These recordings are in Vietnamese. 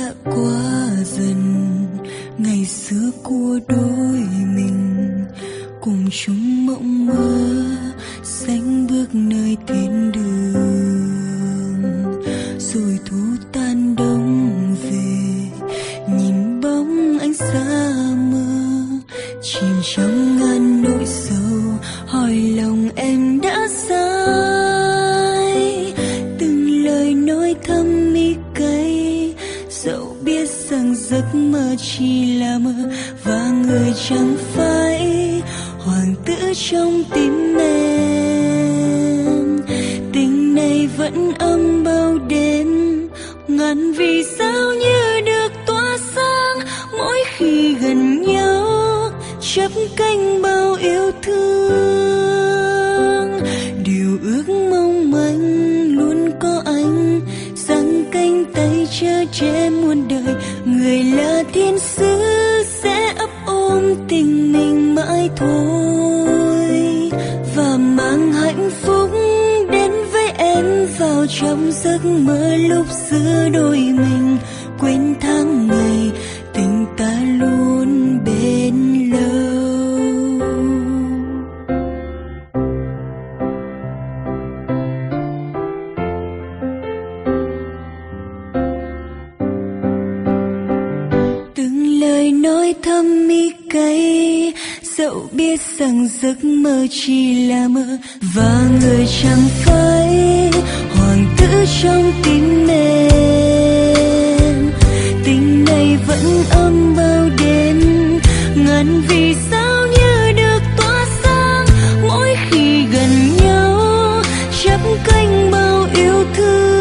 đã qua dần ngày xưa của đôi mình, cùng chung mộng mơ sánh bước nơi thiên đường. Rồi thu tan đông về, nhìn bóng anh xa mơ, chìm trong ngàn nỗi sầu, hỏi lòng em đã sai. Từng lời nói thâm mi cay, dẫu biết rằng giấc mơ chỉ là mơ, và người chẳng phải hoàng tử trong tim em. Tình này vẫn âm bao đêm, ngàn vì sao như được tỏa sáng mỗi khi gần nhau, chắp cánh bao yêu thương. Điều ước mong manh luôn có anh, giang cánh tay chở che muôn đời. Người là thiên sứ sẽ ấp ôm tình mình mãi thôi, và mang hạnh phúc đến với em vào trong giấc mơ. Lúc giữa đôi mình quên tháng ngày, tình ta luôn bên lâu. Từng lời nói thâm mi cay, dẫu biết rằng giấc mơ chỉ là mơ, và người chẳng phải hoàng tử trong tim em. Tình này vẫn âm bao đêm, ngàn vì sao như được tỏa sáng mỗi khi gần nhau, chắp cánh bao yêu thương.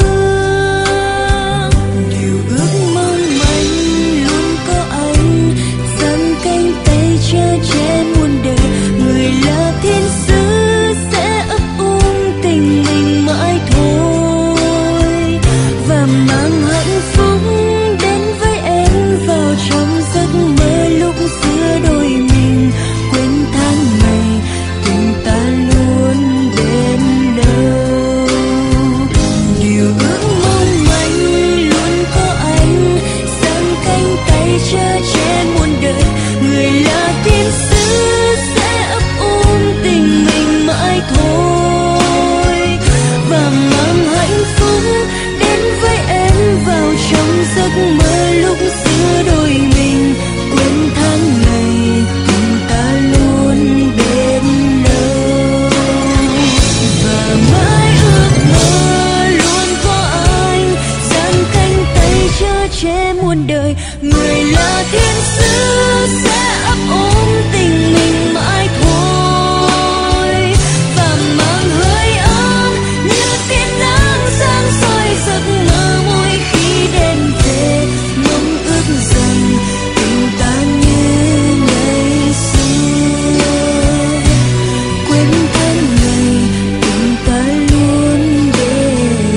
Điều ước mong manh luôn có anh, giang cánh tay chở che muôn đời. Người là thiên sứ sẽ ấp ôm tình mình mãi thôi, và mang hạnh phúc đến với em vào trong giấc mơ. Lúc giữa đôi mình quên tháng ngày, tình ta luôn bên đâu. Điều ước mong manh luôn có anh, giang cánh tay chở che muôn đời. Người là thiên sứ sẽ ấp ôm tình mình mãi thôi, và mang hạnh phúc đến với em vào trong giấc mơ. Lúc giữa đôi mình quên tháng ngày, tình ta luôn bên lâu, và mãi ước mơ luôn có anh, giang cánh tay chở che muôn đời. Người là thiên sứ sẽ ấp ôm tình mình mãi thôi, và mang hơi ấm như tia nắng sáng soi giấc mơ. Mỗi khi đêm về mong ước rằng tình ta như ngày xưa, quên tháng ngày, tình ta luôn bên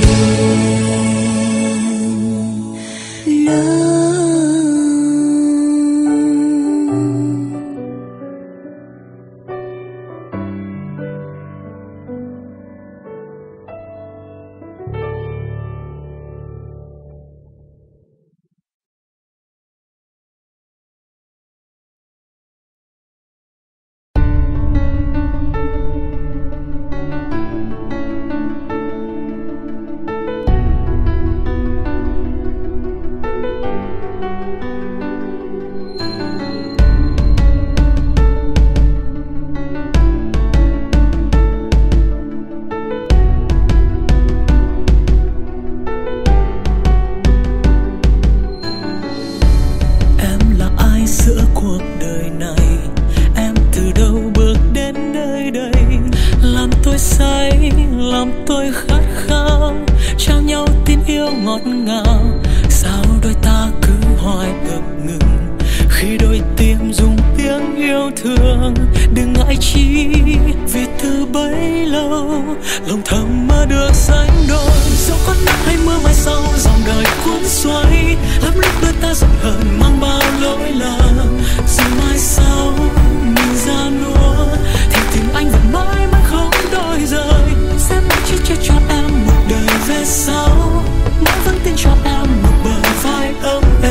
lâu. Sau mãi vẫn tin cho em một bờ vai ấm êm.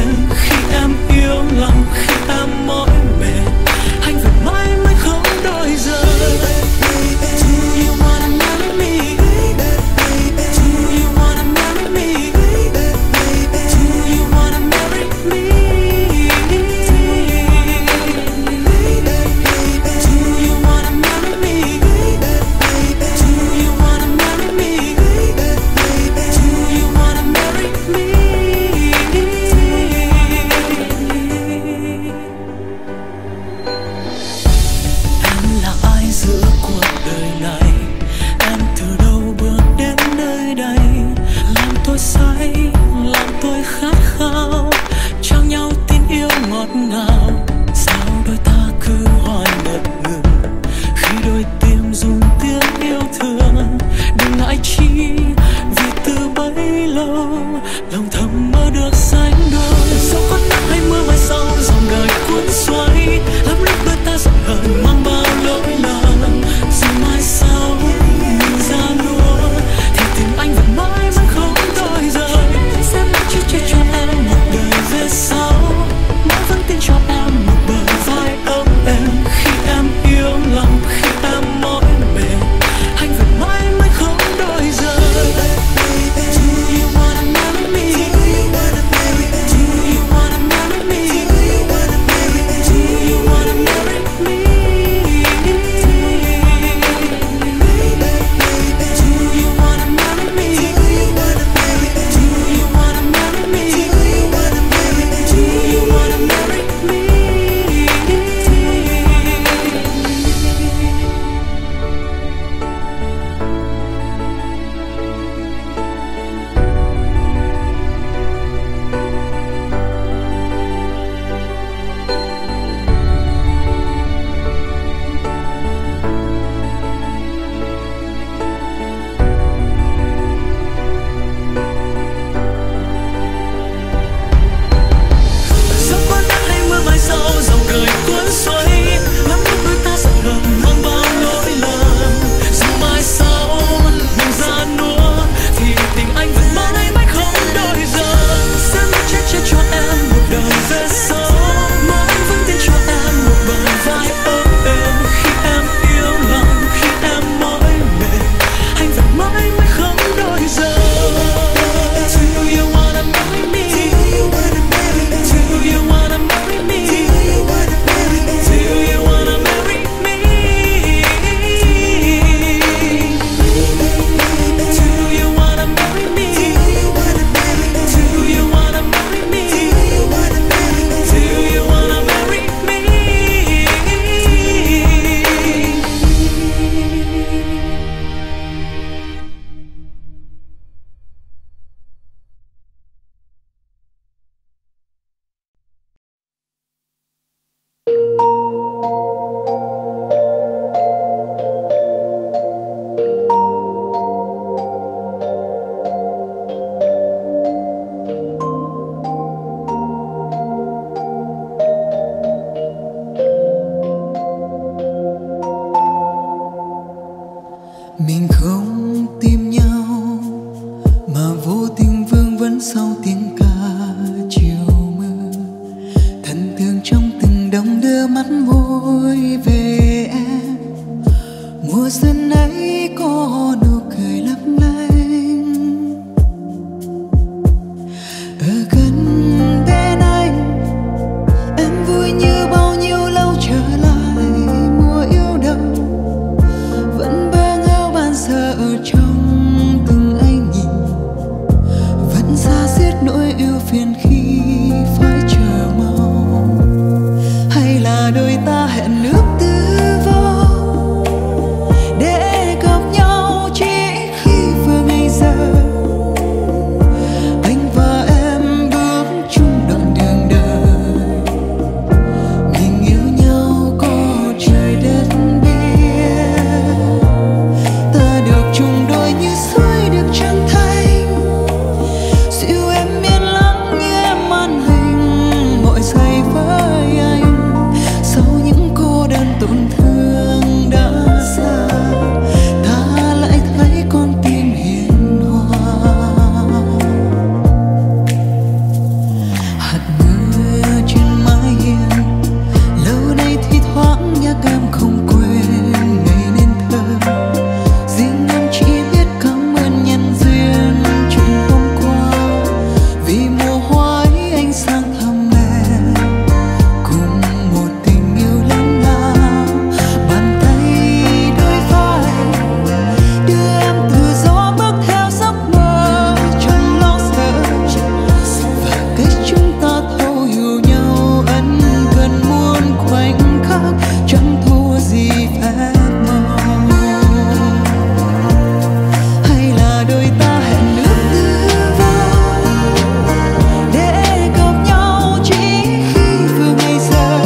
tôi về em. Mùa xuân ấy có nụ cười lấp lánh, ở gần bên anh em vui như bao nhiêu lâu trở lại. Mùa yêu đầu vẫn bơ ngỡ ban giờ ở trong từng ánh nhìn, vẫn xa xiết nỗi yêu phiền khi phải chờ mong. Hay là đôi ta hẹn nước tư vô để gặp nhau chỉ khi vừa ngày giờ. Anh và em bước chung đoạn đường đời, mình yêu nhau có trời đất biết. Ta được chung đôi như suối được trăng thanh, dịu em yên lắng như em an hình mọi giây với anh. Sau những cô đơn tổn thương đã xa, ta lại thấy con tim hiền hòa. Hạt mưa trên mái hiên, lâu nay thi thoảng nhắc em không quên ngày nên thơ. Riêng em chỉ biết cảm ơn nhân duyên chuyện hôm qua, vì mùa hoa ấy anh sang thăm em cùng một tình yêu lớn lao. Bàn tay đôi vai đưa em từ gió bước theo giấc mơ chẳng lo sợ, và cách chúng ta thấu hiểu nhau ân cần muôn khoảnh khắc chẳng thua gì phép màu. Hay là đôi ta hẹn nước tư vô để gặp nhau chỉ khi vừa ngày giờ.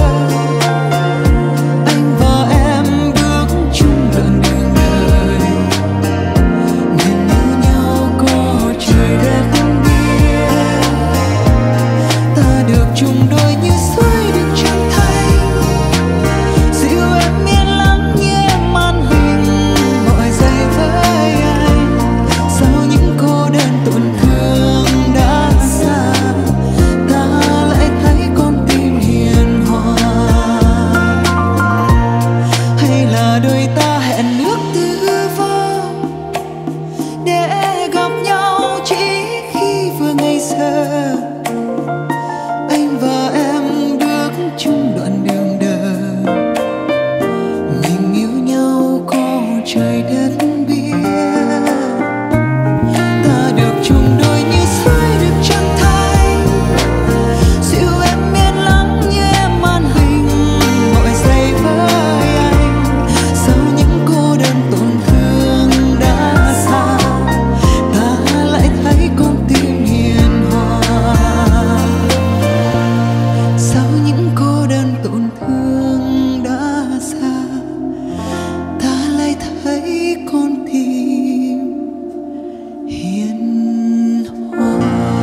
Anh và em bước chung đoạn đường đời, mình yêu nhau có trời đất biết. Ta được chung đôi như suối được trăng thanh, dịu em yên lắng như em an hình mọi giây với anh. Sau những cô đơn tổn thương đã xa, ta lại thấy con tim hiền hòa. Hay là đôi ta hẹn nước tư vô để gặp nhau chỉ khi vừa ngày giờ. Anh và em bước chung đoạn đường đời, mình yêu nhau có trời đất biết. Ta được chung đôi như suối được trăng thanh, dịu em yên lắng như em an hình mọi giây với anh. Sau những cô đơn tổn thương đã xa, ta lại thấy con tim hiền hòa. Sau những cô đơn tổn thương đã xa, ta lại thấy con tim hiền hòa.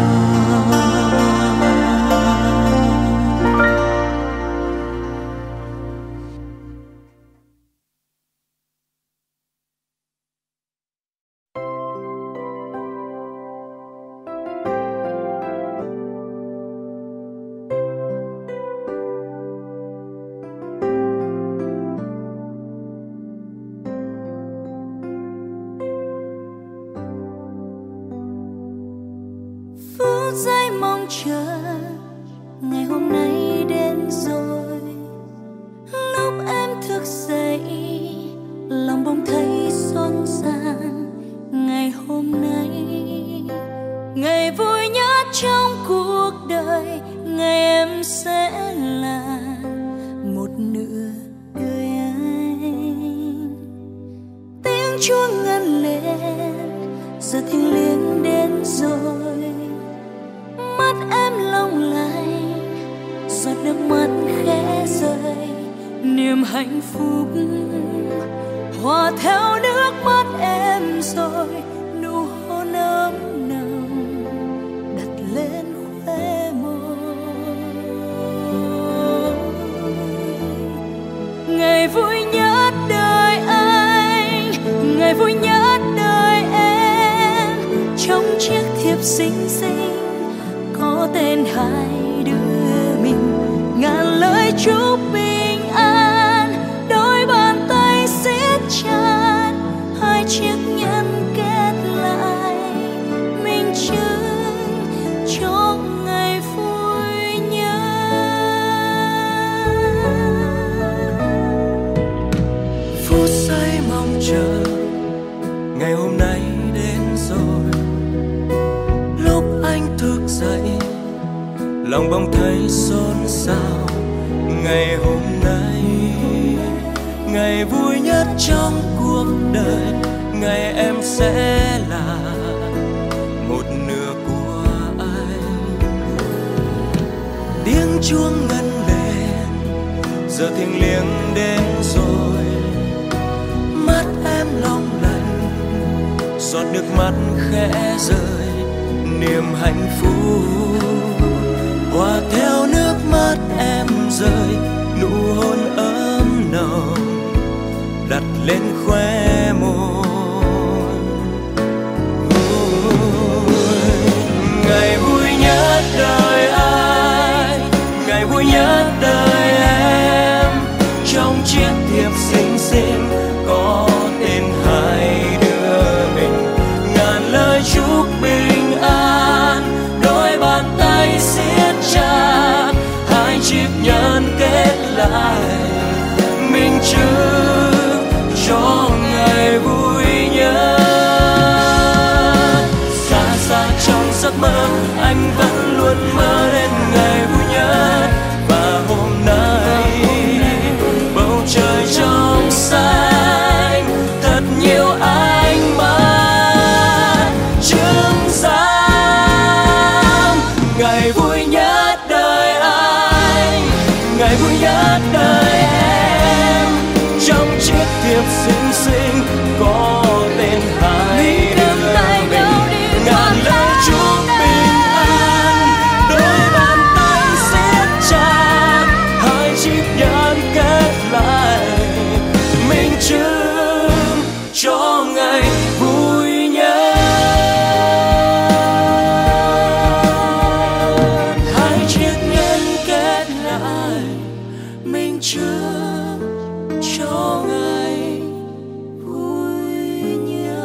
Phút giây mong chờ ngày hôm nay đến rồi. Lúc em thức dậy lòng bỗng thấy xót xa. Ngày hôm nay ngày vui nhất trong cuộc đời, ngày em sẽ là một nửa đời anh. Tiếng chuông ngân lên giờ thiêng liêng đến rồi. Mắt em long lanh giọt nước mắt khẽ rơi, niềm hạnh phúc hòa theo nước mắt em rồi. Nụ hôn ấm nồng đặt lên khóe môi. Ngày vui nhất đời anh, ngày vui nhất đời em, trong chiếc thiệp xinh xinh có tên hai đứa mình. Ngàn lời chúc bình an lòng bỗng thấy xôn xao. Ngày hôm nay, ngày vui nhất trong cuộc đời, ngày em sẽ là một nửa của anh. Tiếng chuông ngân lên, giờ thiêng liêng đến rồi. Mắt em long lanh, giọt nước mắt khẽ rơi. Niềm hạnh phúc hòa theo nước mắt em rơi. Nụ hôn ấm nồng đặt lên khóe môi. Ngày vui nhất đời anh, ngày vui nhất đời em. Trong chiếc thiệp xinh xinh có tên hai đứa mình. Ngàn lời chúc bình an, đôi bàn tay siết chặt. Hai chiếc nhẫn kết lại, minh chứng cho ngày vui nhất. Xa xa trong giấc mơ, anh vẫn luôn mơ đến ngày vui nhất. Và hôm nay bầu trời trong xanh, thật nhiều ánh mắt chứng giám. Ngày vui nhất đời anh, ngày vui nhất đời em. Trong chiếc thiệp xinh xinh có tên hai đứa mình. Ngàn lời chúc bình an, đôi bàn tay siết chặt. Hai chiếc nhẫn kết lại, minh chứng cho ngày vui nhất. Hai chiếc nhẫn kết lại, minh chứng cho ngày vui nhất.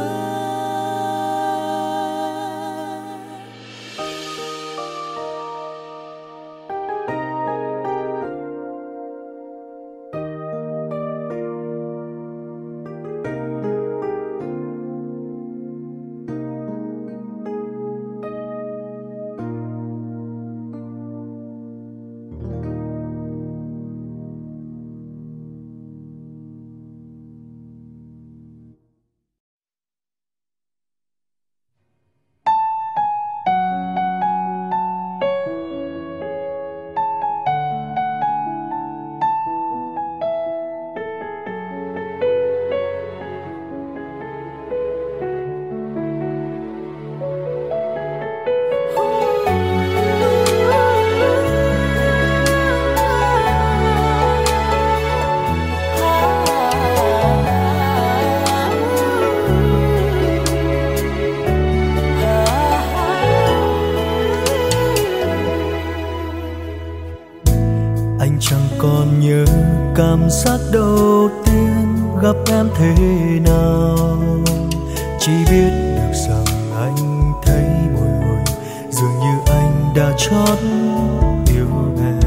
Anh chẳng còn nhớ cảm giác đầu tiên gặp em thế nào. Chỉ biết được rằng anh thấy bồi hồi, dường như anh đã chót yêu em.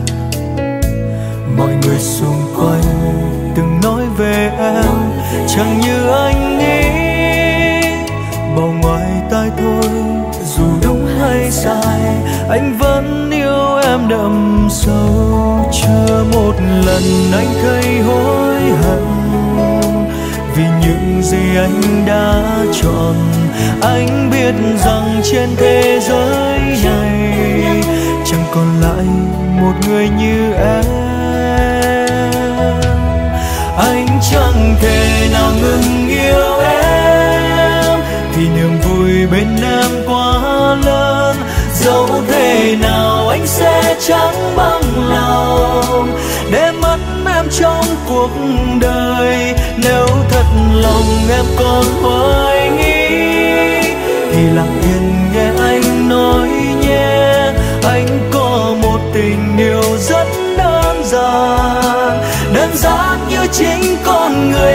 Mọi người xung quanh từng nói về em, chẳng như anh nghĩ. Bao ngoài tai thôi, dù đúng hay sai, anh vẫn yêu em đậm sâu. Chưa một lần anh thấy hối hận vì những gì anh đã chọn. Anh biết rằng trên thế giới này chẳng còn lại một người như em. Anh chẳng thể nào ngừng yêu em, vì niềm vui bên em quá lớn. Dẫu thế nào anh sẽ chẳng bằng lòng để mất em trong cuộc đời. Nếu thật lòng em còn hoài nghi thì lặng yên nghe anh nói nhé. Anh có một tình yêu rất đơn giản như chính con người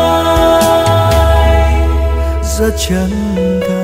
anh, rất chân thành.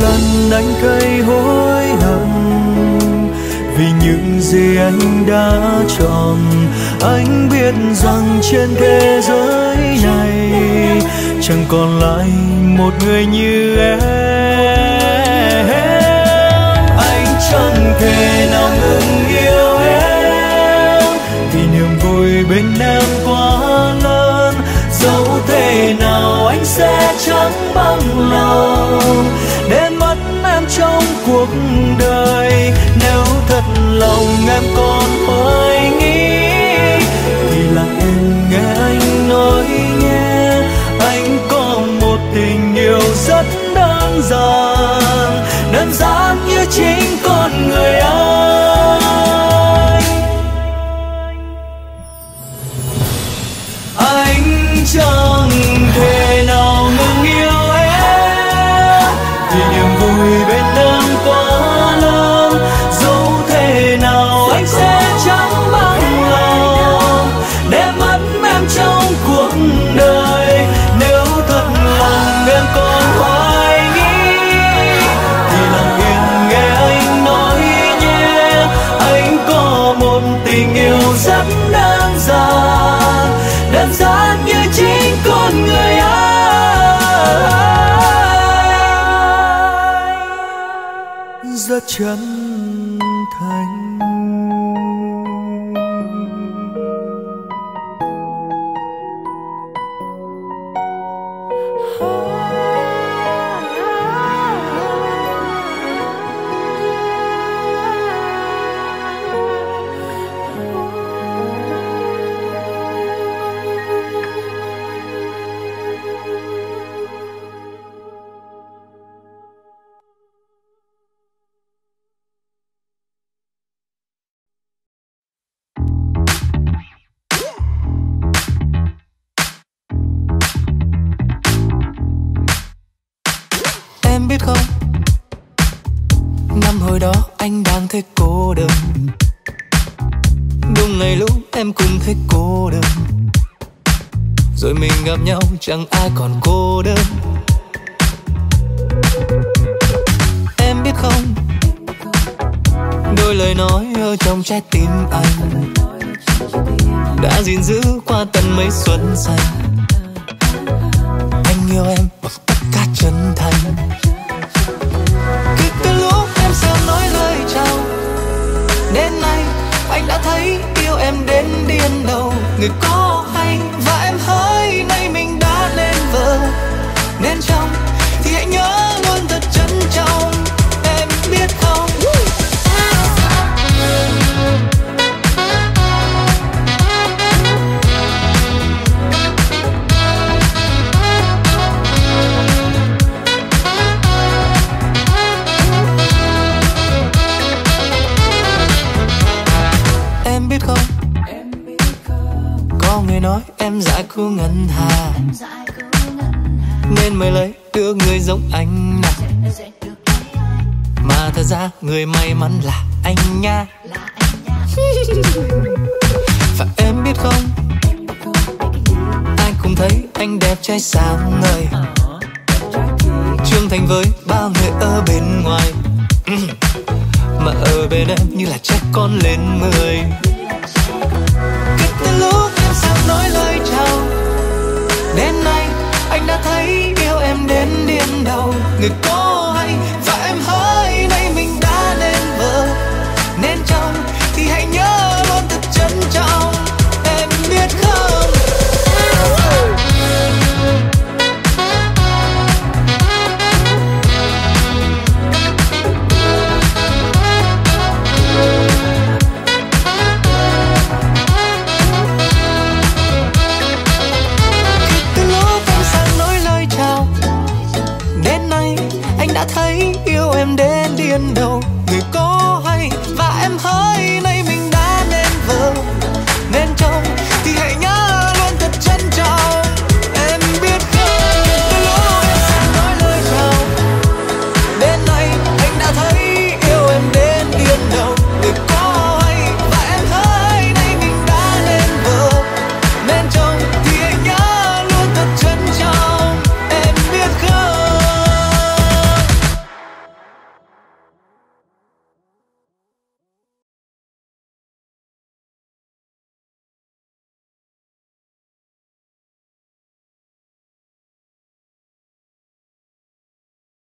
gần anh cây hối hận vì những gì anh đã chọn. Anh biết rằng trên thế giới này chẳng còn lại một người như em. Anh chẳng thể nào ngừng yêu em vì niềm vui bên em quá lớn. Dẫu thế nào anh sẽ chẳng bằng lòng để mất em trong cuộc đời. Nếu thật lòng em còn hoài nghi thì là em nghe anh nói nhé. Anh có một tình yêu rất đơn giản như chính con người anh. Anh chẳng thể nào ngừng yêu em vì niềm vui bên em quá lớn. Dẫu thế nào anh sẽ chẳng bằng lòng để mất em trong cuộc đời. Nếu thật lòng em còn hoài nghi thì lặng yên nghe anh nói nhé. Anh có một tình yêu rất đơn giản như chính con người anh, rất chân thành. Em biết không, năm hồi đó anh đang thấy cô đơn. Đúng ngày lúc em cũng thấy cô đơn, rồi mình gặp nhau chẳng ai còn cô đơn. Em biết không, đôi lời nói ở trong trái tim anh đã gìn giữ qua tận mấy xuân xanh. Anh yêu em bằng tất cả chân thành. Cứ từ lúc em sớm nói lời chào đến nay, anh đã thấy yêu em đến điên đầu. Người có hay và em hỡi nay mình đã lên vợ nên chồng, thì hãy nhớ luôn thật trân trọng. Em biết không, em biết không, có người nói em dại khu ngân hà nên mới lấy được người giống anh nào. Mà thật ra người may mắn là anh nha. Và em biết không, ai cũng thấy anh đẹp trai sáng ngời, trưởng thành với bao người ở bên ngoài, mà ở bên em như là trẻ con lên 10.